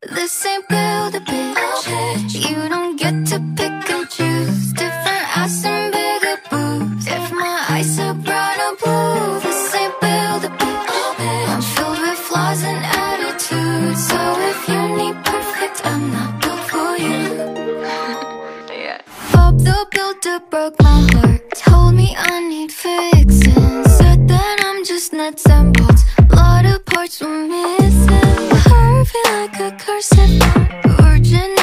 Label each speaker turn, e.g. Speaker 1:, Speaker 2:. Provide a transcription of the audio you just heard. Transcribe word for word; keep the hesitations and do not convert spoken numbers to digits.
Speaker 1: This ain't build a bitch. You don't get to pick and choose. Different ass and bigger boobs. If my eyes are brown or blue, this ain't build a bitch. I'm filled with flaws and attitudes. So if you need perfect, I'm not built for you. Yeah. Bob the Builder broke my heart. Told me I need fixing. Said that I'm just nuts and bolts. A lot of parts were missing. Curvy like a cursive, virgin